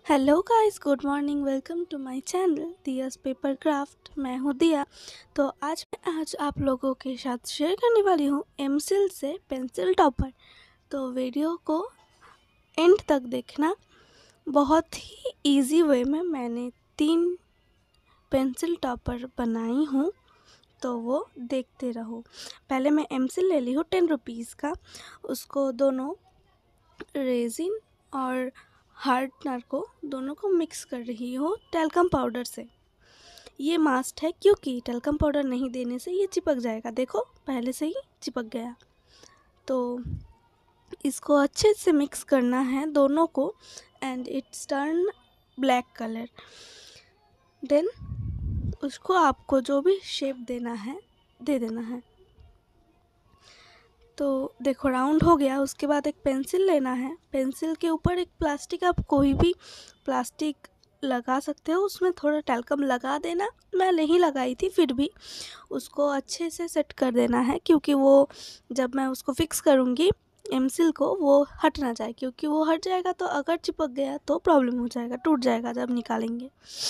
Hello guys, good morning. Welcome to my channel Diya's paper craft. मैं हूँ दिया। तो आज आप लोगों के साथ शेयर करने वाली हूँ एमसिल से पेंसिल टॉपर। तो वीडियो को एंड तक देखना। बहुत ही इजी वे में मैंने 3 पेंसिल टॉपर बनाई हूँ, तो वो देखते रहो। पहले मैं एमसिल ले ली हूँ 10 रुपीज़ का। उसको दोनों रेजिन और हार्डनर को दोनों को मिक्स कर रही हूँ टेल्कम पाउडर से। ये मस्ट है क्योंकि टेल्कम पाउडर नहीं देने से ये चिपक जाएगा। देखो, पहले से ही चिपक गया। तो इसको अच्छे से मिक्स करना है दोनों को and it's turn black colour. Then उसको आपको जो भी शेप देना है दे देना है। तो देखो, राउंड हो गया। उसके बाद एक पेंसिल लेना है। पेंसिल के ऊपर एक प्लास्टिक, आप कोई भी प्लास्टिक लगा सकते हो, उसमें थोड़ा टैल्कम लगा देना। मैं नहीं लगाई थी, फिर भी उसको अच्छे से सेट कर देना है क्योंकि वो जब मैं उसको फिक्स करूँगी एमसिल को, वो हट ना जाए। क्योंकि वो हट जाएगा तो अगर चिपक गया तो प्रॉब्लम हो जाएगा, टूट जाएगा जब निकालेंगे।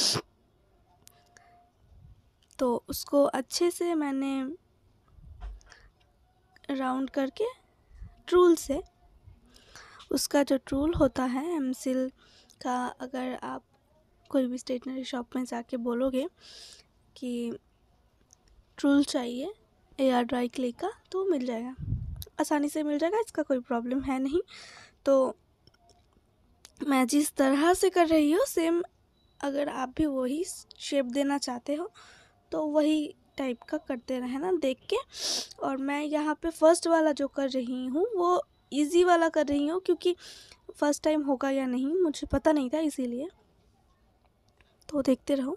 तो उसको अच्छे से मैंने राउंड करके टूल से, उसका जो टूल होता है एमसिल का, अगर आप कोई भी स्टेशनरी शॉप में जाके बोलोगे कि टूल चाहिए एयर ड्राई क्ले का, तो मिल जाएगा, आसानी से मिल जाएगा। इसका कोई प्रॉब्लम है नहीं। तो मैं जिस तरह से कर रही हूँ सेम, अगर आप भी वही शेप देना चाहते हो तो वही टाइप का करते रहना देख के। और मैं यहाँ पे फर्स्ट वाला जो कर रही हूँ वो इजी वाला कर रही हूँ क्योंकि फर्स्ट टाइम होगा या नहीं मुझे पता नहीं था, इसीलिए। तो देखते रहो।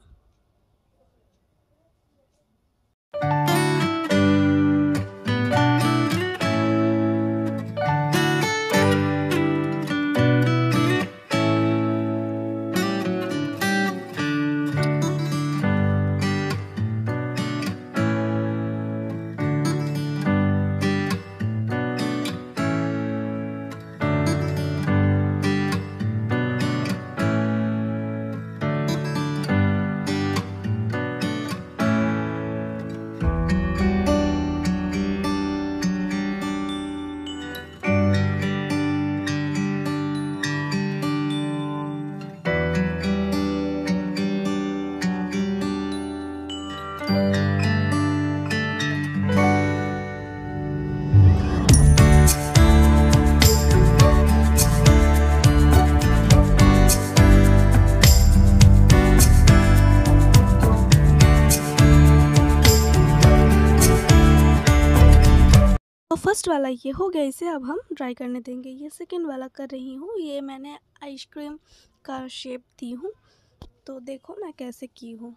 तो फर्स्ट वाला ये हो गया, इसे अब हम ड्राई करने देंगे। ये सेकंड वाला कर रही हूँ। ये मैंने आइसक्रीम का शेप दी हूँ। तो देखो मैं कैसे की हूँ।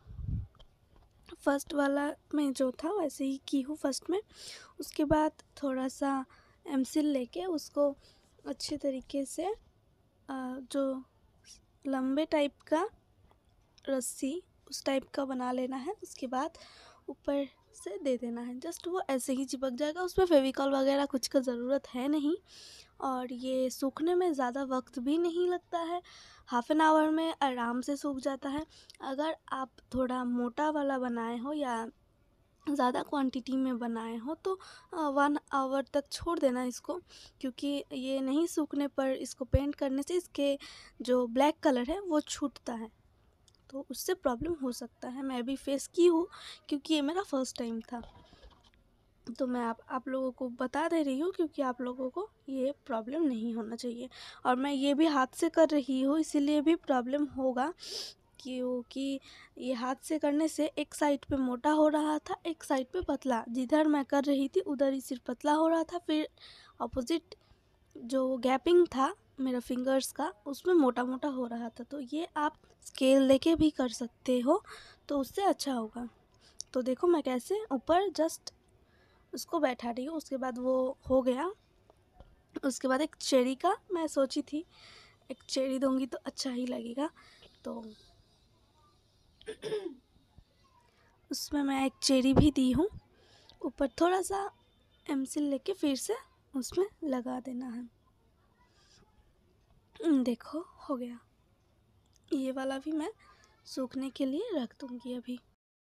फर्स्ट वाला में जो था वैसे ही की हूँ फर्स्ट में। उसके बाद थोड़ा सा एमसिल लेके उसको अच्छे तरीके से जो लंबे टाइप का रस्सी उस टाइप का बना लेना है। उसके बाद ऊपर से दे देना है, जस्ट वो ऐसे ही चिपक जाएगा। उसमें फेविकॉल वगैरह कुछ का ज़रूरत है नहीं। और ये सूखने में ज़्यादा वक्त भी नहीं लगता है, हाफ एन आवर में आराम से सूख जाता है। अगर आप थोड़ा मोटा वाला बनाए हो या ज़्यादा क्वांटिटी में बनाए हो तो 1 आवर तक छोड़ देना इसको, क्योंकि ये नहीं सूखने पर इसको पेंट करने से इसके जो ब्लैक कलर है वो छूटता है, तो उससे प्रॉब्लम हो सकता है। मैं भी फेस की हूँ क्योंकि ये मेरा फर्स्ट टाइम था। तो मैं आप लोगों को बता दे रही हूँ क्योंकि आप लोगों को ये प्रॉब्लम नहीं होना चाहिए। और मैं ये भी हाथ से कर रही हूँ, इसीलिए भी प्रॉब्लम होगा क्योंकि ये हाथ से करने से एक साइड पे मोटा हो रहा था, एक साइड पे पतला। जिधर मैं कर रही थी उधर ही सिर्फ पतला हो रहा था, फिर अपोजिट जो गैपिंग था मेरा फिंगर्स का उसमें मोटा मोटा हो रहा था। तो ये आप स्केल लेके भी कर सकते हो तो उससे अच्छा होगा। तो देखो मैं कैसे ऊपर जस्ट उसको बैठा रही हूँ। उसके बाद वो हो गया। उसके बाद एक चेरी का मैं सोची थी, एक चेरी दूंगी तो अच्छा ही लगेगा, तो उसमें मैं एक चेरी भी दी हूँ। ऊपर थोड़ा सा एमसिल लेके फिर से उसमें लगा देना है। देखो हो गया। ये वाला भी मैं सूखने के लिए रख दूँगी अभी।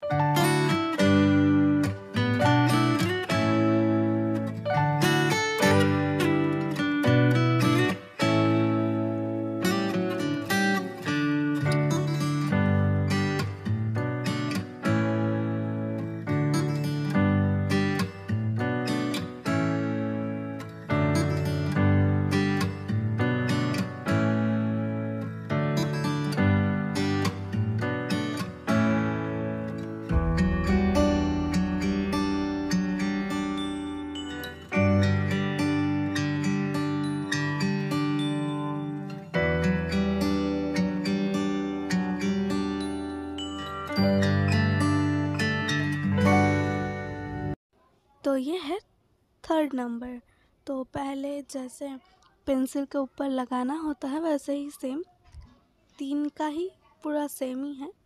तो ये है थर्ड नंबर। तो पहले जैसे पेंसिल के ऊपर लगाना होता है वैसे ही सेम 3 का ही पूरा सेम ही है।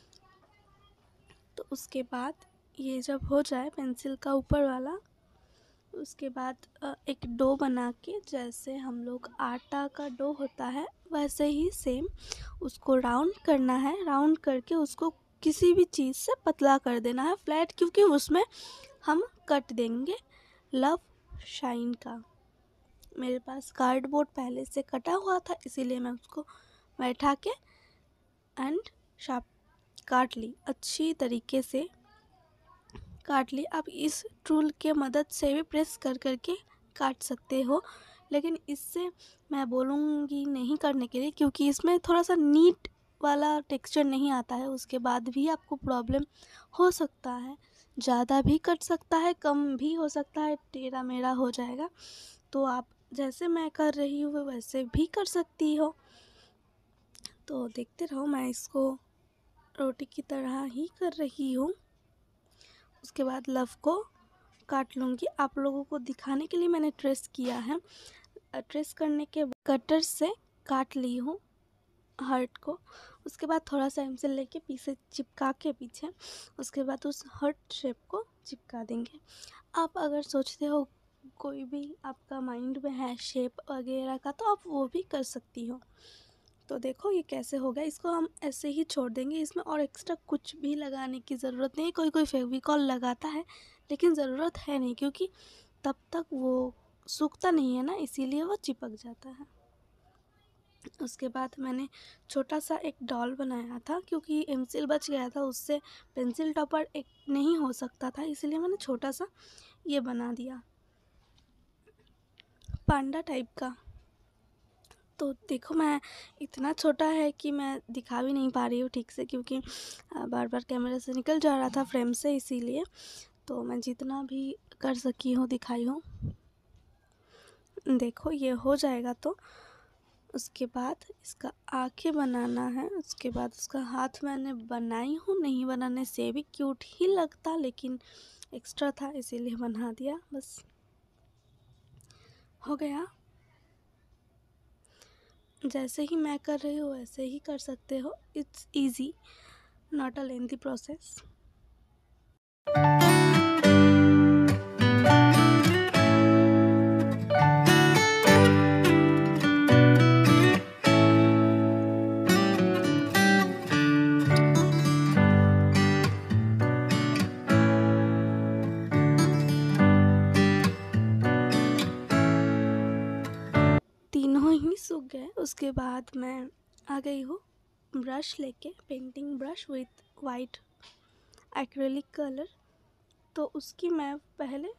तो उसके बाद ये जब हो जाए पेंसिल का ऊपर वाला, उसके बाद एक डो बना के, जैसे हम लोग आटा का डो होता है वैसे ही सेम उसको राउंड करना है। राउंड करके उसको किसी भी चीज़ से पतला कर देना है, फ्लैट, क्योंकि उसमें हम कट देंगे लव शाइन का। मेरे पास कार्डबोर्ड पहले से कटा हुआ था, इसीलिए मैं उसको बैठा के एंड शार्प काट ली, अच्छी तरीके से काट ली। आप इस टूल के मदद से भी प्रेस कर करके काट सकते हो, लेकिन इससे मैं बोलूँगी नहीं करने के लिए, क्योंकि इसमें थोड़ा सा नीट वाला टेक्सचर नहीं आता है। उसके बाद भी आपको प्रॉब्लम हो सकता है, ज़्यादा भी कट सकता है, कम भी हो सकता है, टेढ़ा मेढ़ा हो जाएगा। तो आप जैसे मैं कर रही हूँ वैसे भी कर सकती हो। तो देखते रहो, मैं इसको रोटी की तरह ही कर रही हूँ। उसके बाद लव को काट लूँगी। आप लोगों को दिखाने के लिए मैंने ट्रेस किया है। ट्रेस करने के कटर से काट ली हूँ हार्ट को। उसके बाद थोड़ा सा पेंसिल लेके पीछे चिपका के पीछे, उसके बाद उस हार्ट शेप को चिपका देंगे। आप अगर सोचते हो कोई भी आपका माइंड में है शेप वगैरह का, तो आप वो भी कर सकती हो। तो देखो ये कैसे हो गया। इसको हम ऐसे ही छोड़ देंगे, इसमें और एक्स्ट्रा कुछ भी लगाने की ज़रूरत नहीं। कोई कोई फेविकॉल लगाता है, लेकिन ज़रूरत है नहीं, क्योंकि तब तक वो सूखता नहीं है ना, इसीलिए वो चिपक जाता है। उसके बाद मैंने छोटा सा एक डॉल बनाया था, क्योंकि पेंसिल बच गया था, उससे पेंसिल टॉपर एक नहीं हो सकता था, इसलिए मैंने छोटा सा ये बना दिया पांडा टाइप का। तो देखो, मैं इतना छोटा है कि मैं दिखा भी नहीं पा रही हूँ ठीक से, क्योंकि बार बार कैमरे से निकल जा रहा था फ्रेम से, इसीलिए। तो मैं जितना भी कर सकी हूँ दिखाई हूँ। देखो ये हो जाएगा, तो उसके बाद इसका आँखें बनाना है। उसके बाद उसका हाथ मैंने बनाई हूँ, नहीं बनाने से भी क्यूट ही लगता, लेकिन एक्स्ट्रा था इसीलिए बना दिया, बस हो गया। जैसे ही मैं कर रही हूँ वैसे ही कर सकते हो। It's easy, not a lengthy process. तीनों ही सूख गए। उसके बाद मैं आ गई हूँ ब्रश लेके, painting brush with white acrylic colour. तो उसकी मैं पहले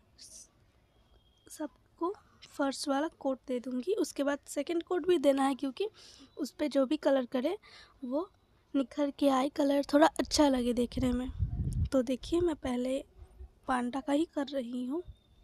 सबको फर्स्ट वाला कोट दे दूँगी। उसके बाद सेकंड कोट भी देना है, क्योंकि उस पर जो भी कलर करे वो निखर के आए, कलर थोड़ा अच्छा लगे देखने में। तो देखिए, मैं पहले पांडा का ही कर रही हूँ।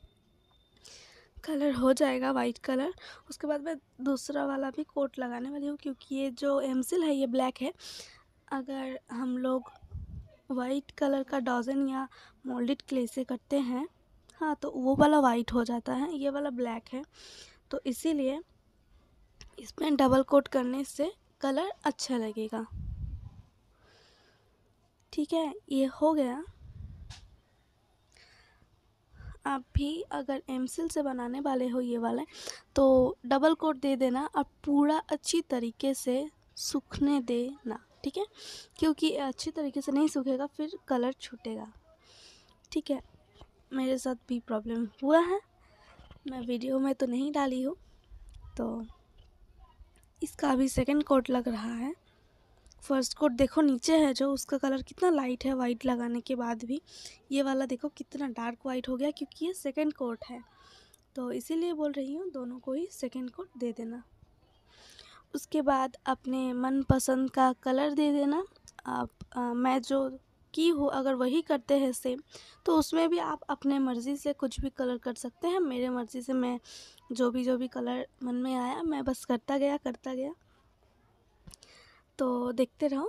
कलर हो जाएगा वाइट कलर, उसके बाद मैं दूसरा वाला भी कोट लगाने वाली हूँ, क्योंकि ये जो एमसिल है ये ब्लैक है। अगर हम लोग वाइट कलर का डॉजन या मोल्डेड क्ले से करते हैं, हाँ, तो वो वाला वाइट हो जाता है, ये वाला ब्लैक है। तो इसीलिए इसमें डबल कोट करने से कलर अच्छा लगेगा। ठीक है, ये हो गया। आप भी अगर एमसिल से बनाने वाले हो ये वाला, तो डबल कोट दे देना और पूरा अच्छी तरीके से सूखने देना, ठीक है, क्योंकि अच्छी तरीके से नहीं सूखेगा फिर कलर छूटेगा, ठीक है। मेरे साथ भी प्रॉब्लम हुआ है, मैं वीडियो में तो नहीं डाली हूँ। तो इसका अभी सेकंड कोट लग रहा है। फर्स्ट कोट देखो नीचे है जो, उसका कलर कितना लाइट है वाइट लगाने के बाद भी, ये वाला देखो कितना डार्क वाइट हो गया, क्योंकि ये सेकंड कोट है। तो इसीलिए बोल रही हूँ दोनों को ही सेकंड कोट दे देना। उसके बाद अपने मनपसंद का कलर दे देना। आप मैं जो की हूँ अगर वही करते हैं सेम, तो उसमें भी आप अपने मर्ज़ी से कुछ भी कलर कर सकते हैं। मेरे मर्ज़ी से मैं जो भी कलर मन में आया मैं बस करता गया। तो देखते रहो।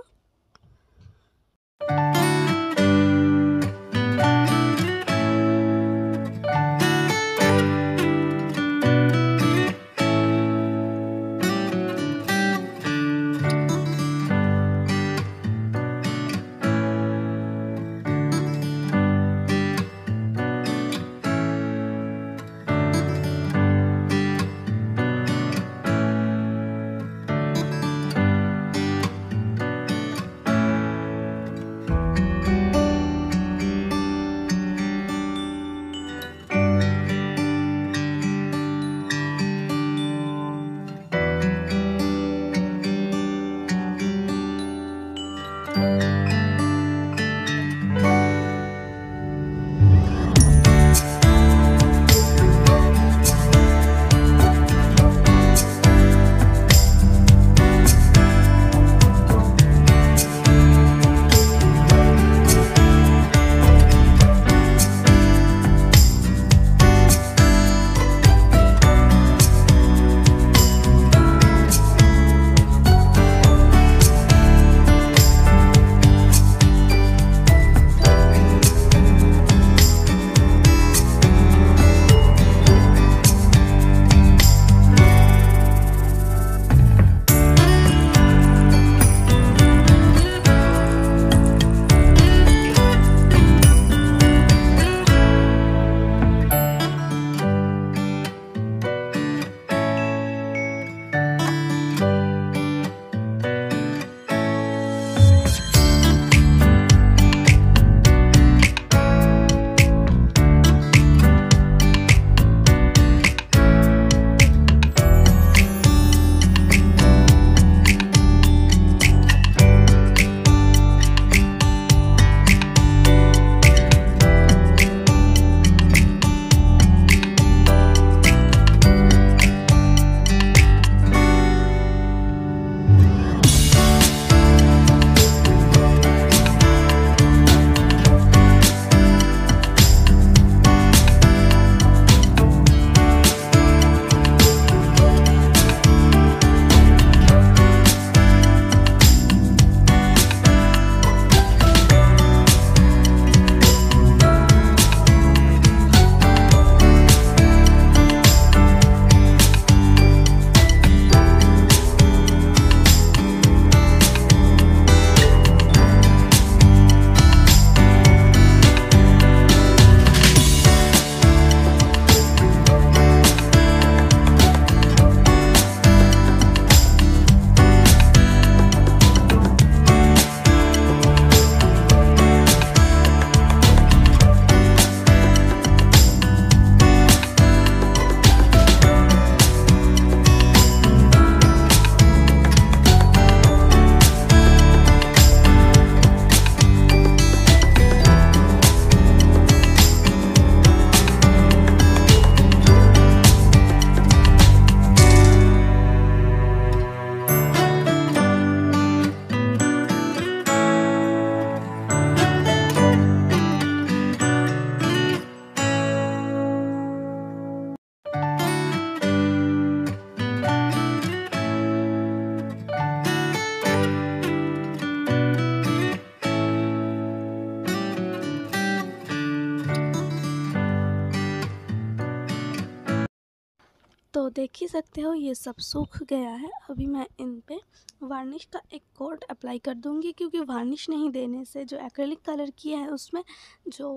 तो देख ही सकते हो ये सब सूख गया है। अभी मैं इन पे वार्निश का एक कोट अप्लाई कर दूंगी, क्योंकि वार्निश नहीं देने से जो एक्रेलिक कलर किया है उसमें जो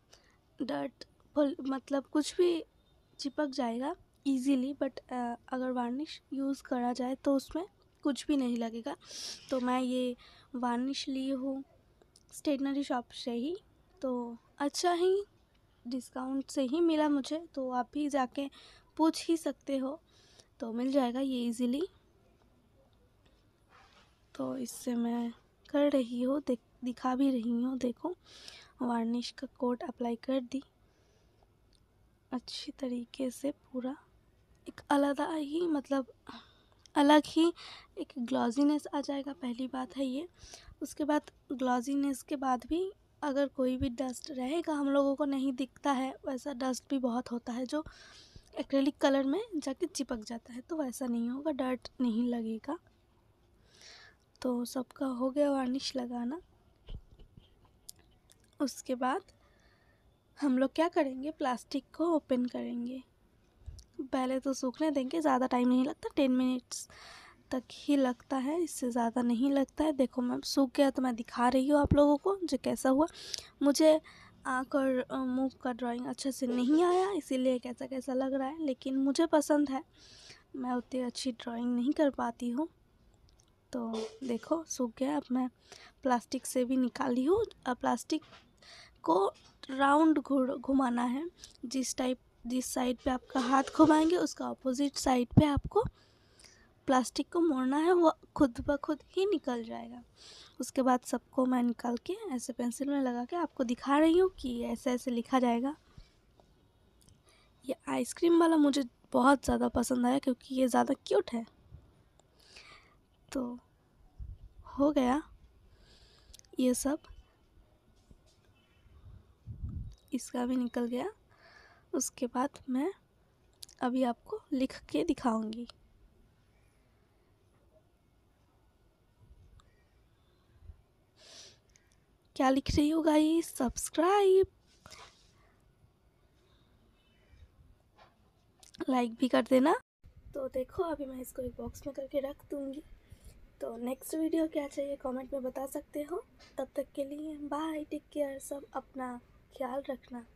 डर्ट मतलब कुछ भी चिपक जाएगा इजीली, बट अगर वार्निश यूज़ करा जाए तो उसमें कुछ भी नहीं लगेगा। तो मैं ये वार्निश ली हूँ स्टेशनरी शॉप से ही, तो अच्छा ही डिस्काउंट से ही मिला मुझे, तो आप भी जाके पूछ ही सकते हो, तो मिल जाएगा ये इजीली। तो इससे मैं कर रही हूँ, दिखा भी रही हूँ। देखो वार्निश का कोट अप्लाई कर दी अच्छी तरीके से पूरा। एक अलग ही एक ग्लॉजीनेस आ जाएगा, पहली बात है ये। उसके बाद ग्लॉजीनेस के बाद भी अगर कोई भी डस्ट रहेगा, हम लोगों को नहीं दिखता है, वैसा डस्ट भी बहुत होता है जो एक्रेलिक कलर में जाके चिपक जाता है, तो वैसा नहीं होगा, डर्ट नहीं लगेगा। तो सबका हो गया वार्निश लगाना। उसके बाद हम लोग क्या करेंगे, प्लास्टिक को ओपन करेंगे। पहले तो सूखने देंगे, ज़्यादा टाइम नहीं लगता, 10 मिनट्स तक ही लगता है, इससे ज़्यादा नहीं लगता है। देखो मैं सूख गया तो मैं दिखा रही हूँ आप लोगों को जो कैसा हुआ। मुझे आँख और मुंह का ड्राइंग अच्छे से नहीं आया, इसीलिए कैसा कैसा लग रहा है, लेकिन मुझे पसंद है, मैं उतनी अच्छी ड्राइंग नहीं कर पाती हूँ। तो देखो सूख गया। अब मैं प्लास्टिक से भी निकाली हूँ। अब प्लास्टिक को राउंड घुमाना है, जिस साइड पे आपका हाथ घुमाएंगे उसका अपोजिट साइड पे आपको प्लास्टिक को मोड़ना है, वो खुद ब खुद ही निकल जाएगा। उसके बाद सबको मैं निकाल के ऐसे पेंसिल में लगा के आपको दिखा रही हूँ कि ऐसे ऐसे लिखा जाएगा। ये आइसक्रीम वाला मुझे बहुत ज़्यादा पसंद आया क्योंकि ये ज़्यादा क्यूट है। तो हो गया ये सब, इसका भी निकल गया। उसके बाद मैं अभी आपको लिख के दिखाऊंगी। क्या लिख रही हो गाइस? सब्सक्राइब, लाइक भी कर देना। तो देखो अभी मैं इसको एक बॉक्स में करके रख दूंगी। तो नेक्स्ट वीडियो क्या चाहिए कमेंट में बता सकते हो। तब तक के लिए बाय, टेक केयर, सब अपना ख्याल रखना।